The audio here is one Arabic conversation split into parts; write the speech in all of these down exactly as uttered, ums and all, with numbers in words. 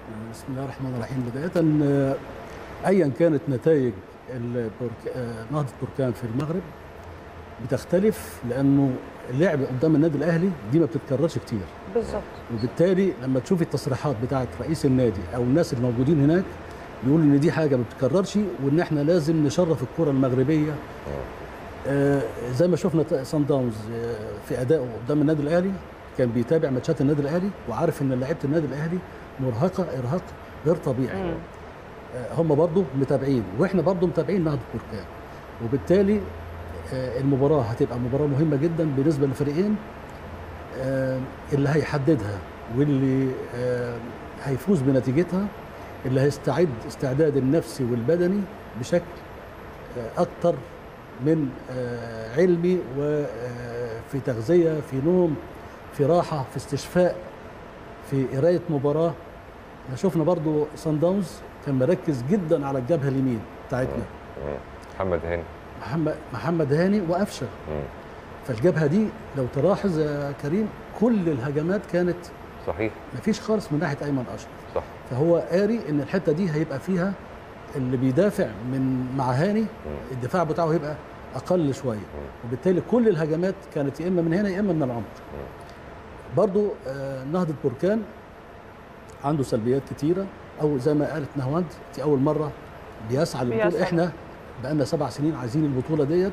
بسم الله الرحمن الرحيم. بداية آه، أيا كانت نتائج البرك... آه، نهضة بركان في المغرب بتختلف، لأنه اللعب قدام النادي الأهلي دي ما بتتكررش كتير. بالظبط. وبالتالي لما تشوف التصريحات بتاعت رئيس النادي أو الناس الموجودين هناك بيقولوا إن دي حاجة ما بتتكررش، وإن إحنا لازم نشرف الكرة المغربية. آه زي ما شفنا صن داونز آه في أدائه قدام النادي الأهلي، كان بيتابع ماتشات النادي الأهلي وعارف إن لعيبة النادي الأهلي مرهقة إرهاق غير طبيعي. مم. هم برضو متابعين واحنا برضو متابعين نهضة بركان، وبالتالي المباراة هتبقى مباراة مهمة جدا بالنسبة للفريقين. اللي هيحددها واللي هيفوز بنتيجتها اللي هيستعد استعداد النفسي والبدني بشكل أكتر من علمي، وفي تغذية، في نوم، في راحة، في استشفاء، في قراية مباراة. احنا شفنا برضو صن داونز كان مركز جدا على الجبهه اليمين بتاعتنا. محمد هاني محمد محمد هاني وقفشه. فالجبهه دي لو تلاحظ يا كريم كل الهجمات كانت صحيح، مفيش خالص من ناحيه ايمن اشرف. صح. فهو قاري ان الحته دي هيبقى فيها اللي بيدافع من مع هاني الدفاع بتاعه هيبقى اقل شويه، وبالتالي كل الهجمات كانت يا اما من هنا يا اما من العمق. برضو آه نهضه بركان عنده سلبيات كتيره، او زي ما قالت نهواند دي اول مره بيسعى للبطوله. احنا بقالنا سبع سنين عايزين البطوله ديت.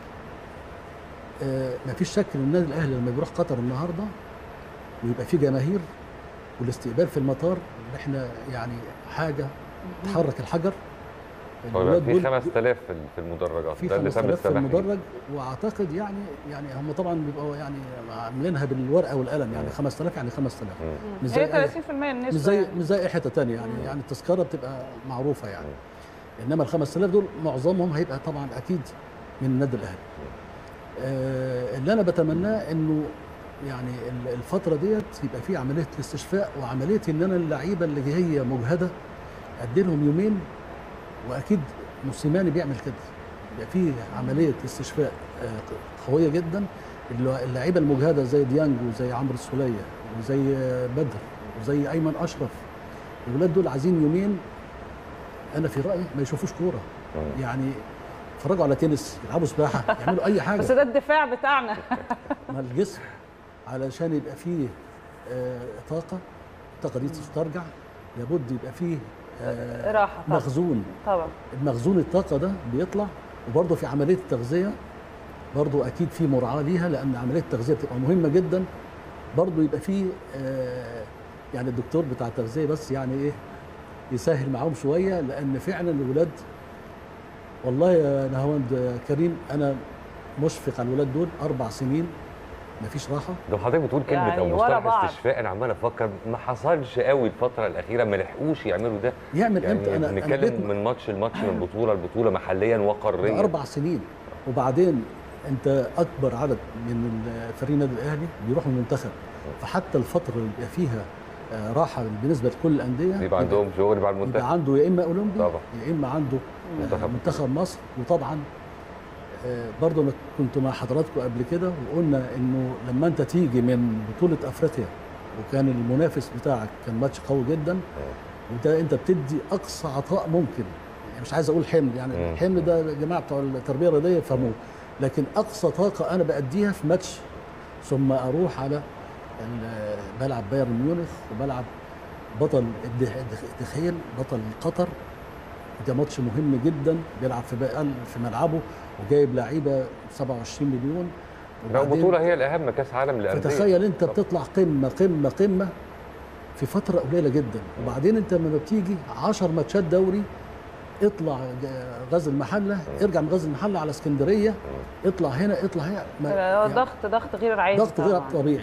آه مفيش شك ان النادي الاهلي لما بيروح قطر النهارده ويبقى فيه جماهير والاستقبال في المطار، احنا يعني حاجه تحرك الحجر. هو في خمسة آلاف في المدرجات، في خمسة آلاف في المدرج، واعتقد يعني يعني هم طبعا بيبقوا يعني عاملينها بالورقه والقلم، يعني خمسة آلاف يعني خمسة آلاف. مش زي ثلاثين بالمية النسبه، مش زي مش زي اي حته ثانيه يعني. مم. يعني التذكره بتبقى معروفه يعني. مم. انما ال خمسة آلاف دول معظمهم هيبقى طبعا اكيد من النادي الاهلي. آه اللي انا بتمناه انه يعني الفتره ديت يبقى في عمليه الاستشفاء، وعمليه ان انا اللعيبه اللي هي مجهده ادي لهم يومين، واكيد موسيماني بيعمل كده. يبقى في عمليه استشفاء قويه جدا. اللعيبه المجهده زي ديانج وزي عمرو السوليه وزي بدر وزي ايمن اشرف، الولاد دول عايزين يومين انا في رايي ما يشوفوش كوره، يعني يتفرجوا على تنس، يلعبوا سباحه، يعملوا اي حاجه. بس ده الدفاع بتاعنا. ما الجسم علشان يبقى فيه طاقه، الطاقه دي تسترجع لابد يبقى فيه آه راحه مخزون. طبعا المخزون الطاقه ده بيطلع، وبرضه في عمليه التغذيه برضه اكيد في مراعاه ليها، لان عمليه التغذيه بتبقى مهمه جدا. برضه يبقى في آه يعني الدكتور بتاع التغذيه بس يعني ايه يسهل معاهم شويه، لان فعلا الولاد والله يا نهاوند كريم انا مشفق على الولاد دول. اربع سنين مفيش راحه. لو حضرتك بتقول كلمه يعني او مصطلح استشفاء، انا عمال افكر ما حصلش قوي الفتره الاخيره، ما لحقوش يعملوا ده. يعمل يعني امتى؟ انا بنتكلم أنا من ماتش لماتش، من بطوله لبطوله، محليا وقاريا. اربع سنين. وبعدين انت اكبر عدد من فريق النادي الاهلي بيروحوا المنتخب، فحتى الفتره اللي بيبقى فيها راحه بالنسبه لكل الانديه يبقى عندهم شغل مع المنتخب، يبقى عنده يا اما اولمبي طبعا يا اما عنده منتخب, منتخب مصر. وطبعا برضه انا كنت مع حضراتكم قبل كده وقلنا انه لما انت تيجي من بطوله افريقيا وكان المنافس بتاعك كان ماتش قوي جدا، وده انت بتدي اقصى عطاء ممكن. يعني مش عايز اقول حمل، يعني الحمل ده يا جماعه بتوع التربيه الرياضيه يفهموه، لكن اقصى طاقه انا باديها في ماتش، ثم اروح على بلعب بايرن ميونخ وبلعب بطل الدخيل بطل قطر. ده ماتش مهم جدا، بيلعب في في ملعبه وجايب لعيبه سبعة وعشرين مليون. لو بطوله هي الاهم، كاس عالم للانديه. فتخيل انت بتطلع قمه قمه قمه في فتره قليله جدا، وبعدين انت لما بتيجي عشر ماتشات دوري، اطلع غزل المحله، ارجع من غزل المحله على اسكندريه، اطلع هنا اطلع هنا. يعني ضغط ضغط غير عادي، ضغط غير طبيعي.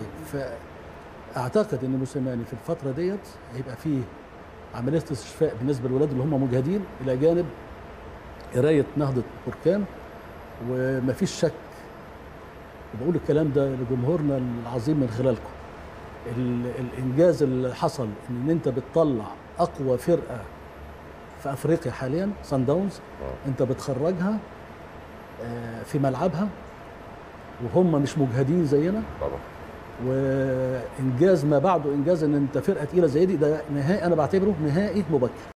فاعتقد ان موسيماني في الفتره ديت هيبقى فيه عمليه استشفاء بالنسبه للولاد اللي هم مجهدين، الى جانب قرايه نهضه بركان. ومفيش شك، وبقول الكلام ده لجمهورنا العظيم من خلالكم، الانجاز اللي حصل ان انت بتطلع اقوى فرقه في افريقيا حاليا صن داونز، انت بتخرجها في ملعبها وهم مش مجهدين زينا. طبعا وانجاز ما بعده انجاز ان انت فرقه تقيله زي دي، ده نهائي انا بعتبره نهائي مبكر.